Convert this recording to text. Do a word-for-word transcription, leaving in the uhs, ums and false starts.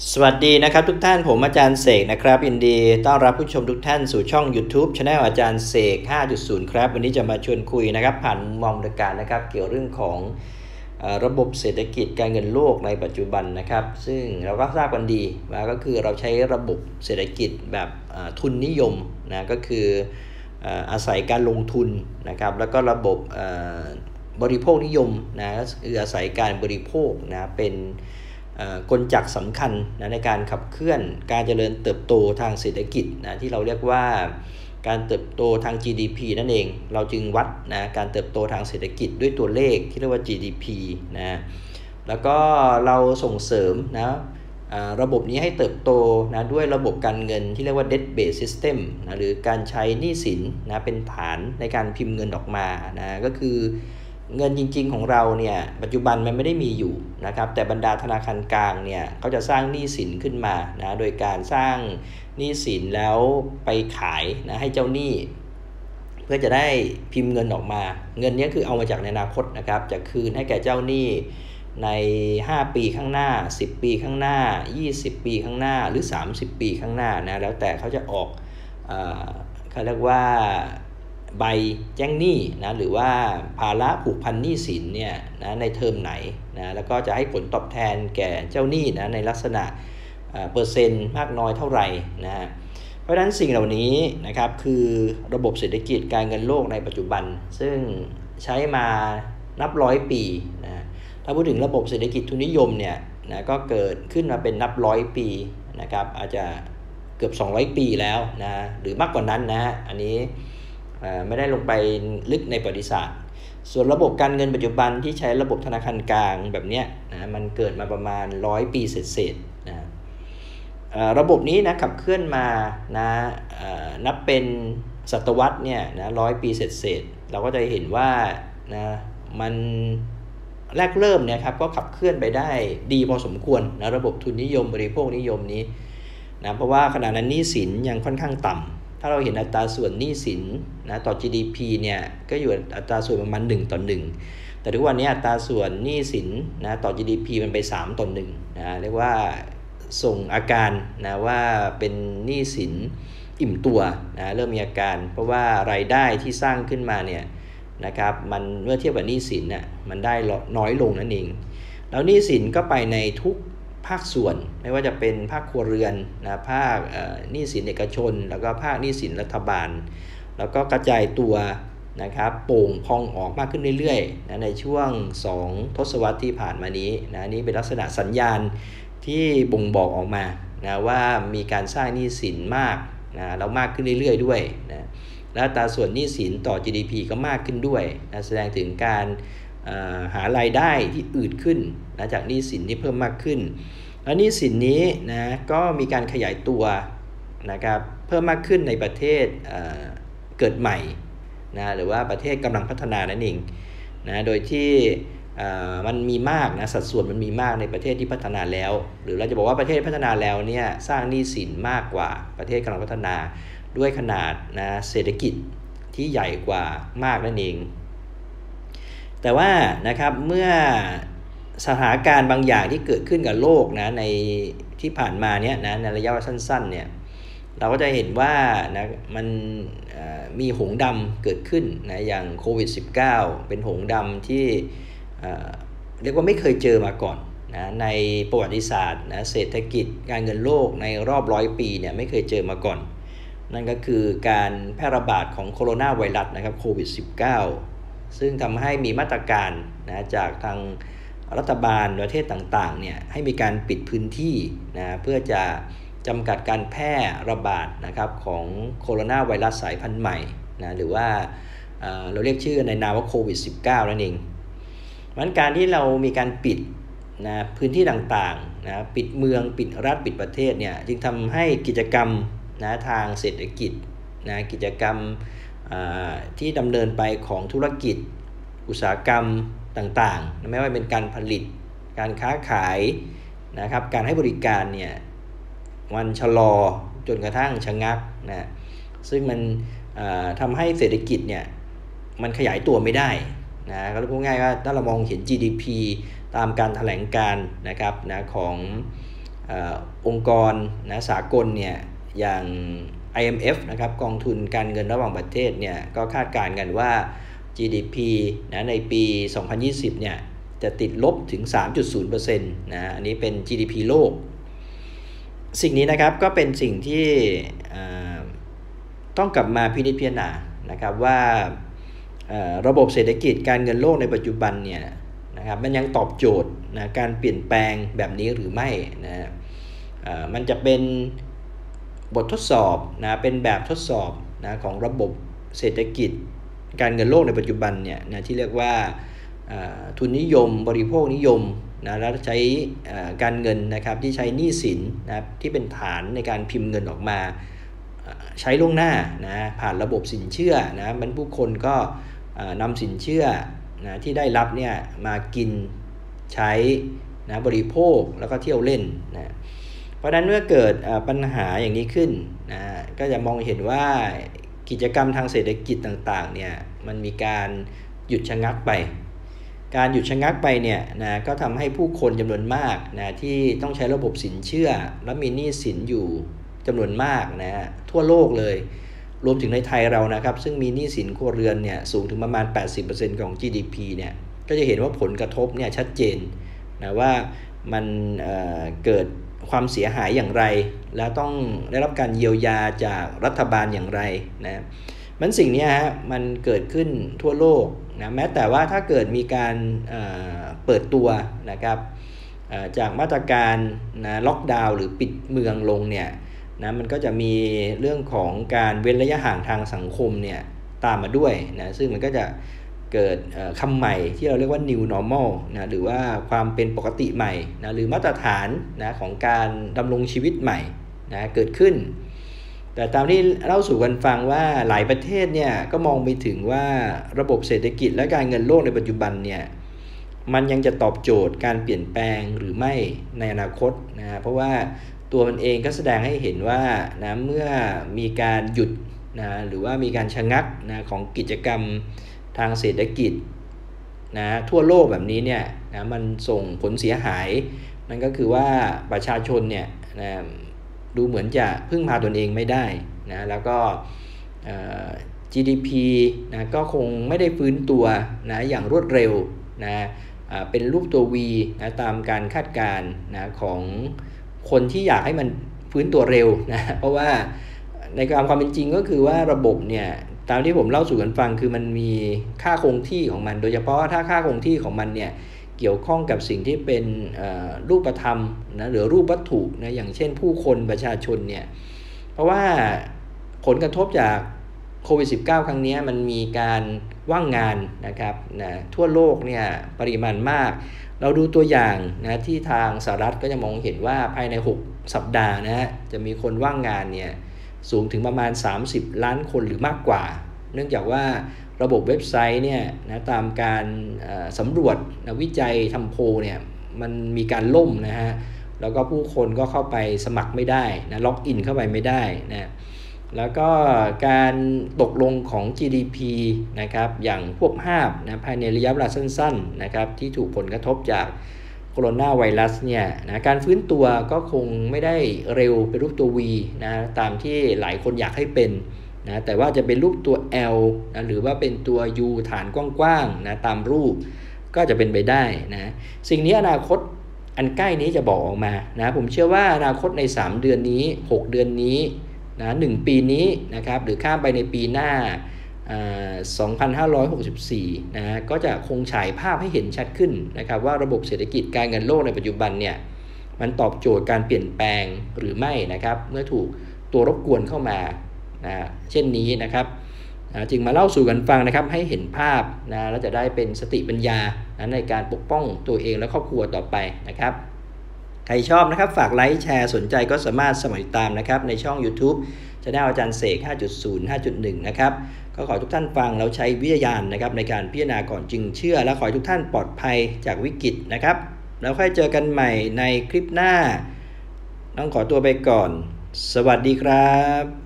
สวัสดีนะครับทุกท่านผมอาจารย์เสกนะครับยินดีต้อนรับผู้ชมทุกท่านสู่ช่อง YouTube Channel อาจารย์เสก ห้าจุดศูนย์ ครับวันนี้จะมาชวนคุยนะครับผ่านมุมมองดการนะครับเกี่ยวเรื่องของระบบเศรษฐกิจการเงินโลกในปัจจุบันนะครับซึ่งเราก็ทราบกันดีว่าก็คือเราใช้ระบบเศรษฐกิจแบบทุนนิยมนะก็คืออาศัยการลงทุนนะครับแล้วก็ระบบบริโภคนิยมนะคืออาศัยการบริโภคนะเป็นกลจักรสำคัญนะในการขับเคลื่อนการเจริญเติบโตทางเศรษฐกิจนะที่เราเรียกว่าการเติบโตทาง จี ดี พี นั่นเองเราจึงวัดนะการเติบโตทางเศรษฐกิจด้วยตัวเลขที่เรียกว่า จี ดี พี นะแล้วก็เราส่งเสริมนะระบบนี้ให้เติบโตนะด้วยระบบการเงินที่เรียกว่า debt based system นะหรือการใช้หนี้สินนะเป็นฐานในการพิมพ์เงินออกมานะก็คือเงินจริงๆของเราเนี่ยปัจจุบันมันไม่ได้มีอยู่นะครับแต่บรรดาธนาคารกลางเนี่ยเขาจะสร้างหนี้สินขึ้นมานะโดยการสร้างหนี้สินแล้วไปขายนะให้เจ้าหนี้เพื่อจะได้พิมพ์เงินออกมาเงินนี้คือเอามาจากในอนาคตนะครับจะคืนให้แก่เจ้าหนี้ในห้าปีข้างหน้าสิบปีข้างหน้ายี่สิบปีข้างหน้าหรือสามสิบปีข้างหน้านะแล้วแต่เขาจะออกเอ่อเขาเรียกว่าใบแจ้งหนี้นะหรือว่าภาระผูกพันหนี้สินเนี่ยนะในเทอมไหนนะแล้วก็จะให้ผลตอบแทนแก่เจ้าหนี้นะในลักษณะเปอร์เซ็นต์มากน้อยเท่าไหร่นะเพราะฉะนั้นสิ่งเหล่านี้นะครับคือระบบเศรษฐกิจการเงินโลกในปัจจุบันซึ่งใช้มานับร้อยปีนะถ้าพูดถึงระบบเศรษฐกิจทุนนิยมเนี่ยนะก็เกิดขึ้นมาเป็นนับร้อยปีนะครับอาจจะเกือบสองร้อยปีแล้วนะหรือมากกว่านั้นนะอันนี้ไม่ได้ลงไปลึกในประวัติศาสตร์ส่วนระบบการเงินปัจจุบันที่ใช้ระบบธนาคารกลางแบบนี้นะมันเกิดมาประมาณร้อยปีเศษๆนะระบบนี้นะขับเคลื่อนมานะนับเป็นศตวรรษเนี่ยนะร้อยปีเศษๆเราก็จะเห็นว่านะมันแรกเริ่มเนี่ยครับก็ขับเคลื่อนไปได้ดีพอสมควรนะระบบทุนนิยมบริโภคนิยมนี้นะเพราะว่าขณะนั้นหนี้สินยังค่อนข้างต่ำถ้าเราเห็นอัตราส่วนหนี้สินนะต่อ จี ดี พี เนี่ยก็อยู่อัตราส่วนประมาณหนึ่งต่อหนึ่งแต่ทุกวันนี้อัตราส่วนหนี้สินนะต่อ จี ดี พี มันไปสามต่อหนึ่งนะเรียกว่าส่งอาการนะว่าเป็นหนี้สินอิ่มตัวนะเริ่มมีอาการเพราะว่ารายได้ที่สร้างขึ้นมาเนี่ยนะครับมันเมื่อเทียบกับหนี้สินน่ะมันได้น้อยลงนั่นเองแล้วหนี้สินก็ไปในทุกภาคส่วนไม่ว่าจะเป็นภาคครัวเรือนนะภาคหนี้สินเอกชนแล้วก็ภาคหนี้สินรัฐบาลแล้วก็กระจายตัวนะครับโป่งพองออกมากขึ้นเรื่อยๆนะในช่วงสองทศวรรษที่ผ่านมานี้นะนี่เป็นลักษณะสัญญาณที่บ่งบอกออกมานะว่ามีการสร้างหนี้สินมากนะแล้วมากขึ้นเรื่อยๆด้วยนะและอัตราส่วนหนี้สินต่อ จี ดี พี ก็มากขึ้นด้วยนะแสดงถึงการหารายได้ที่อืดขึ้นนะจากหนี้สินที่เพิ่มมากขึ้นแล้วหนี้สินนี้นะก็มีการขยายตัวนะครับเพิ่มมากขึ้นในประเทศ เ, เกิดใหม่นะหรือว่าประเทศกำลังพัฒนานั่นเองนะโดยที่มันมีมากนะสัดส่วนมันมีมากในประเทศที่พัฒนาแล้วหรือเราจะบอกว่าประเทศพัฒนาแล้วเนี่ยสร้างหนี้สินมากกว่าประเทศกำลังพัฒนาด้วยขนาดนะเศรษฐกิจที่ใหญ่กว่ามากนั่นเองแต่ว่านะครับเมื่อสถานการณ์บางอย่างที่เกิดขึ้นกับโลกนะในที่ผ่านมาเนี้ยนะในระยะเวลาสั้นๆเนี่ยเราก็จะเห็นว่านะมันมีหงส์ดำเกิดขึ้นนะอย่างโควิด สิบเก้า เป็นหงส์ดำที่เรียกว่าไม่เคยเจอมาก่อนนะในประวัติศาสตร์นะเศรษฐกิจการเงินโลกในรอบร้อยปีเนี่ยไม่เคยเจอมาก่อนนั่นก็คือการแพร่ระบาดของโคโรนาไวรัสนะครับโควิด สิบเก้าซึ่งทำให้มีมาตรการนะจากทางรัฐบาลประเทศต่างๆเนี่ยให้มีการปิดพื้นที่นะเพื่อจะจำกัดการแพร่ระบาดนะครับของโคโรนาไวรัสสายพันธุ์ใหม่นะหรือว่าเอ่อเราเรียกชื่อในนามว่าโควิด สิบเก้า นั่นเองเพราะฉะนั้นการที่เรามีการปิดนะพื้นที่ต่างๆนะปิดเมืองปิดรัฐปิดประเทศเนี่ยจึงทำให้กิจกรรมนะทางเศรษฐกิจนะกิจกรรมที่ดำเนินไปของธุรกิจอุตสาหกรรมต่างๆไม่ว่าเป็นการผลิตการค้าขายนะครับการให้บริการเนี่ยมันชะลอจนกระทั่งชะงักนะซึ่งมันทำให้เศรษฐกิจเนี่ยมันขยายตัวไม่ได้นะก็พูดง่ายว่าถ้าเรามองเห็น จี ดี พี ตามการแถลงการนะครับนะขององค์กรนะสากลเนี่ยอย่าง ไอ เอ็ม เอฟ นะครับกองทุนการเงินระหว่างประเทศเนี่ยก็คาดการณ์กันว่า จี ดี พี นะในปี สองพันยี่สิบ เนี่ยจะติดลบถึง สามจุดศูนย์เปอร์เซ็นต์ นะอันนี้เป็น จี ดี พี โลกสิ่งนี้นะครับก็เป็นสิ่งที่ต้องกลับมาพินิจพิจารณานะครับว่าระบบเศรษฐกิจการเงินโลกในปัจจุบันเนี่ยนะครับมันยังตอบโจทย์นะการเปลี่ยนแปลงแบบนี้หรือไม่นะมันจะเป็นบททดสอบนะเป็นแบบทดสอบนะของระบบเศรษฐกิจการเงินโลกในปัจจุบันเนี่ยนะที่เรียกว่าทุนนิยมบริโภคนิยมนะแล้วใช้การเงินนะครับที่ใช้หนี้สินนะที่เป็นฐานในการพิมพ์เงินออกมาใช้ล่วงหน้านะผ่านระบบสินเชื่อนะมันผู้คนก็นำสินเชื่อนะที่ได้รับเนี่ยมากินใช้นะบริโภคแล้วก็เที่ยวเล่นนะเพราะฉะนั้นเมื่อเกิดปัญหาอย่างนี้ขึ้นนะก็จะมองเห็นว่ากิจกรรมทางเศรษฐกิจต่างๆเนี่ยมันมีการหยุดชะงักไปการหยุดชะงักไปเนี่ยนะก็ทำให้ผู้คนจำนวนมากนะที่ต้องใช้ระบบสินเชื่อและมีหนี้สินอยู่จำนวนมากนะทั่วโลกเลยรวมถึงในไทยเรานะครับซึ่งมีหนี้สินครัวเรือนเนี่ยสูงถึงประมาณ แปดสิบเปอร์เซ็นต์ ของ จี ดี พี เนี่ยก็จะเห็นว่าผลกระทบเนี่ยชัดเจนนะว่ามันเอ่อเกิดความเสียหายอย่างไรแล้วต้องได้รับการเยียวยาจากรัฐบาลอย่างไรนะมันสิ่งนี้ฮะมันเกิดขึ้นทั่วโลกนะแม้แต่ว่าถ้าเกิดมีการเอ่อเปิดตัวนะครับจากมาตรการนะล็อกดาวน์หรือปิดเมืองลงเนี่ยนะมันก็จะมีเรื่องของการเว้นระยะห่างทางสังคมเนี่ยตามมาด้วยนะซึ่งมันก็จะเกิดคำใหม่ที่เราเรียกว่า new normal นะหรือว่าความเป็นปกติใหม่นะหรือมาตรฐานนะของการดำรงชีวิตใหม่นะเกิดขึ้นแต่ตามที่เล่าสู่กันฟังว่าหลายประเทศเนี่ยก็มองไปถึงว่าระบบเศรษฐกิจและการเงินโลกในปัจจุบันเนี่ยมันยังจะตอบโจทย์การเปลี่ยนแปลงหรือไม่ในอนาคตนะเพราะว่าตัวมันเองก็แสดงให้เห็นว่านะเมื่อมีการหยุดนะหรือว่ามีการชะงักนะของกิจกรรมทางเศรษฐกิจนะทั่วโลกแบบนี้เนี่ยนะมันส่งผลเสียหายนั่นก็คือว่าประชาชนเนี่ยนะดูเหมือนจะพึ่งพาตนเองไม่ได้นะแล้วก็ จี ดี พี นะก็คงไม่ได้ฟื้นตัวนะอย่างรวดเร็วนะเป็นรูปตัว V นะตามการคาดการณ์นะของคนที่อยากให้มันฟื้นตัวเร็วนะเพราะว่าในความความเป็นจริงก็คือว่าระบบเนี่ยตามที่ผมเล่าสู่กันฟังคือมันมีค่าคงที่ของมันโดยเฉพาะถ้าค่าคงที่ของมันเนี่ยเกี่ยวข้องกับสิ่งที่เป็นรูปธรรมนะหรือรูปวัตถุนะอย่างเช่นผู้คนประชาชนเนี่ยเพราะว่าผลกระทบจากโควิด สิบเก้า ครั้งนี้มันมีการว่างงานนะครับนะทั่วโลกเนี่ยปริมาณมากเราดูตัวอย่างนะที่ทางสหรัฐก็จะมองเห็นว่าภายในหกสัปดาห์นะฮะจะมีคนว่างงานเนี่ยสูงถึงประมาณสามสิบล้านคนหรือมากกว่าเนื่องจากว่าระบบเว็บไซต์เนี่ยนะตามการสำรวจนะวิจัยทำโพลเนี่ยมันมีการล่มนะฮะแล้วก็ผู้คนก็เข้าไปสมัครไม่ได้นะล็อกอินเข้าไปไม่ได้นะแล้วก็การตกลงของ จี ดี พี นะครับอย่างพวกภาพนะภายในระยะเวลาสั้นๆนะครับที่ถูกผลกระทบจากโคโรนาไวรัสเนี่ยนะการฟื้นตัวก็คงไม่ได้เร็วเป็นรูปตัว V นะตามที่หลายคนอยากให้เป็นนะแต่ว่าจะเป็นรูปตัว L นะหรือว่าเป็นตัว U ฐานกว้างๆนะตามรูปก็จะเป็นไปได้นะสิ่งนี้อนาคตอันใกล้นี้จะบอกออกมานะผมเชื่อว่าอนาคตในสามเดือนนี้หกเดือนนี้นะหนึ่งปีนี้นะครับหรือข้ามไปในปีหน้าสองพันห้าร้อยหกสิบสี่นะก็จะคงฉายภาพให้เห็นชัดขึ้นนะครับว่าระบบเศรษฐกิจการเงินโลกในปัจจุบันเนี่ยมันตอบโจทย์การเปลี่ยนแปลงหรือไม่นะครับเมื่อถูกตัวรบกวนเข้ามานะเช่นนี้นะครับจึงมาเล่าสู่กันฟังนะครับให้เห็นภาพนะแล้วจะได้เป็นสติปัญญานะในการปกป้องตัวเองและครอบครัวต่อไปนะครับใครชอบนะครับฝากไลค์แชร์สนใจก็สามารถสมัครติดตามนะครับในช่อง YouTube Channel อาจารย์เสก ห้าจุดศูนย์ ห้าจุดหนึ่ง นะครับก็ขอทุกท่านฟังแล้วใช้วิทยาญาณนะครับในการพิจารณาก่อนจึงเชื่อและขอให้ทุกท่านปลอดภัยจากวิกฤตนะครับแล้วค่อยเจอกันใหม่ในคลิปหน้าต้องขอตัวไปก่อนสวัสดีครับ